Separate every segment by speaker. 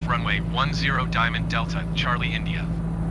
Speaker 1: Runway 10 Diamond Delta, Charlie, India.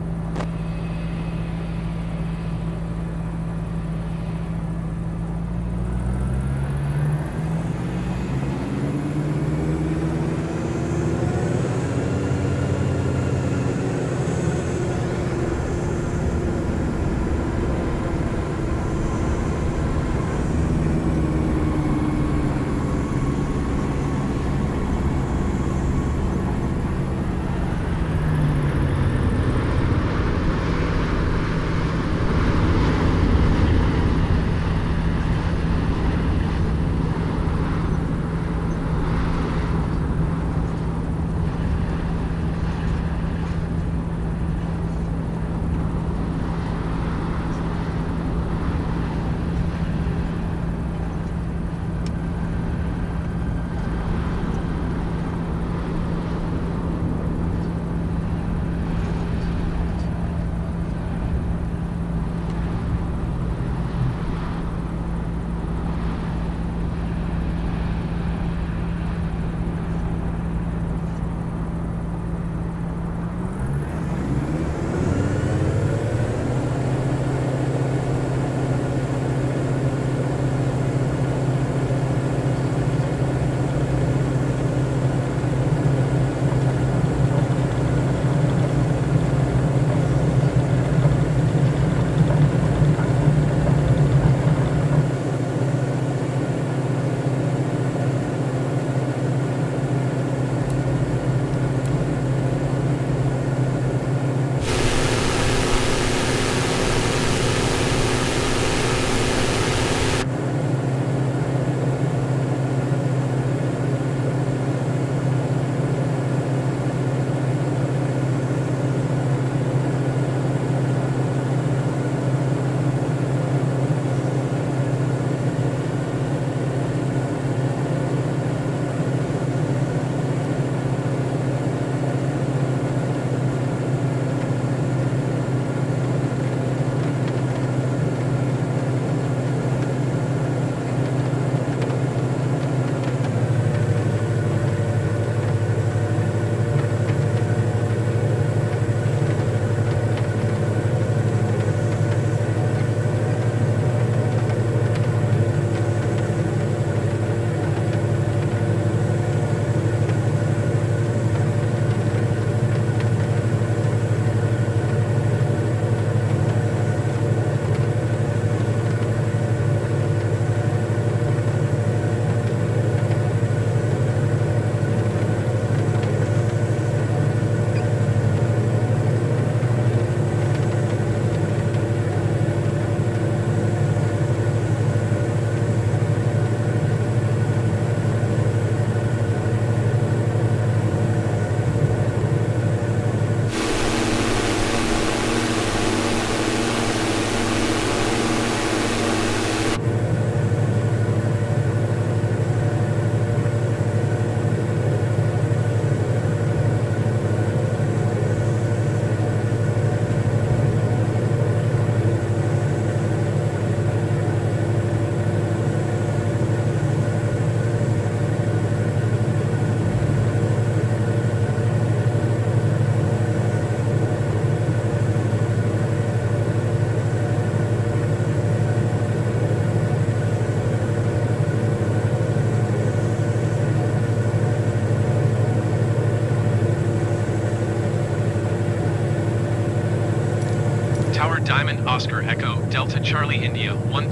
Speaker 1: Diamond Oscar Echo Delta Charlie India,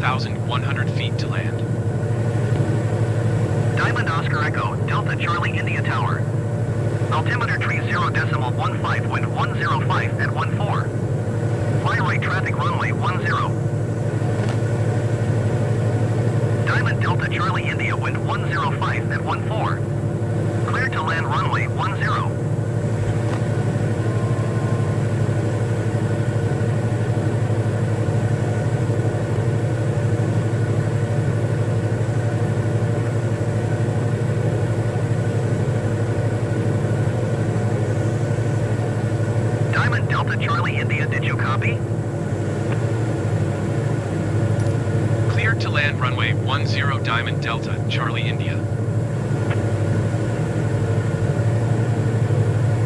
Speaker 1: 1,100 feet to land.
Speaker 2: Diamond Oscar Echo Delta Charlie India Tower. Altimeter tree 0.15, wind 105 at 14. Fly right traffic runway 10. Diamond Delta Charlie India, wind 105 at 14. Clear to land runway 10. Delta Charlie India, did you copy?
Speaker 1: Cleared to land runway 10 Diamond Delta, Charlie India.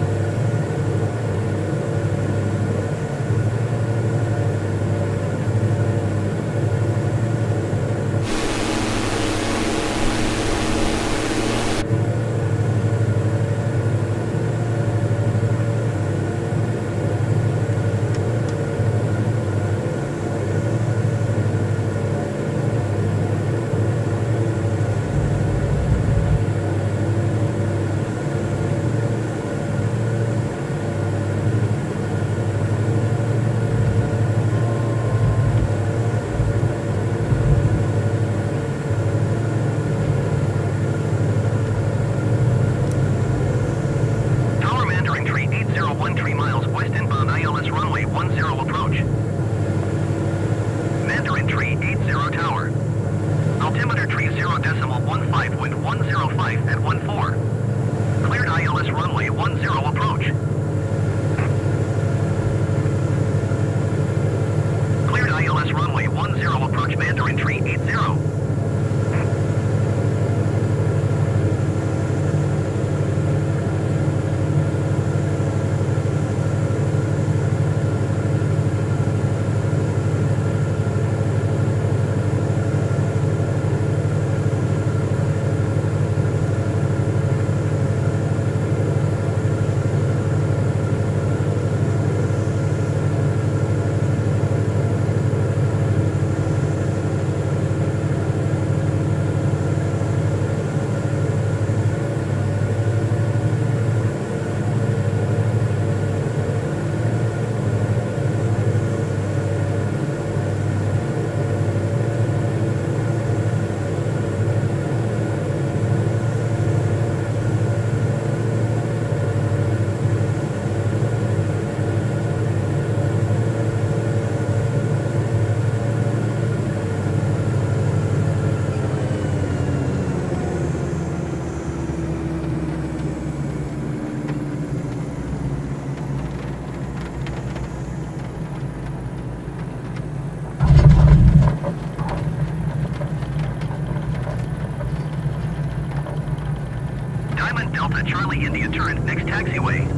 Speaker 2: Charlie India, turn next taxiway.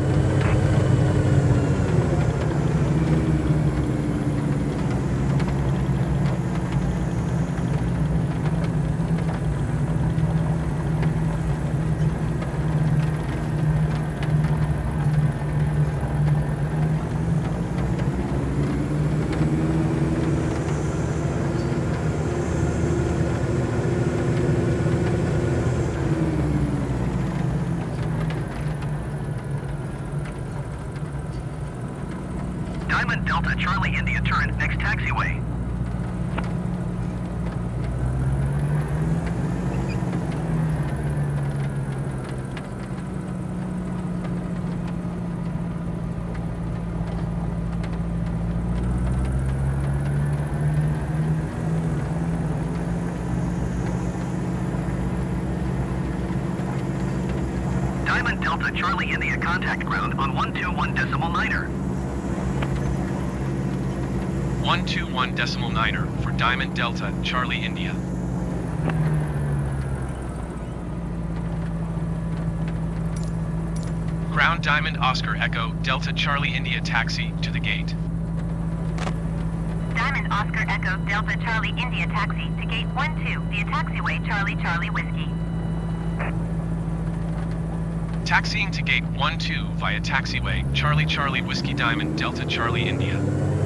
Speaker 2: Diamond Delta Charlie India, turn next taxiway. Diamond Delta Charlie India, contact ground on 121.9er.
Speaker 1: 121.9er for Diamond Delta Charlie India. Ground Diamond Oscar Echo Delta Charlie India, taxi to the gate.
Speaker 3: Diamond Oscar Echo Delta Charlie India, taxi to gate 12 via taxiway Charlie Charlie Whiskey.
Speaker 1: Taxiing to gate 12 via taxiway Charlie Charlie Whiskey Diamond Delta Charlie India.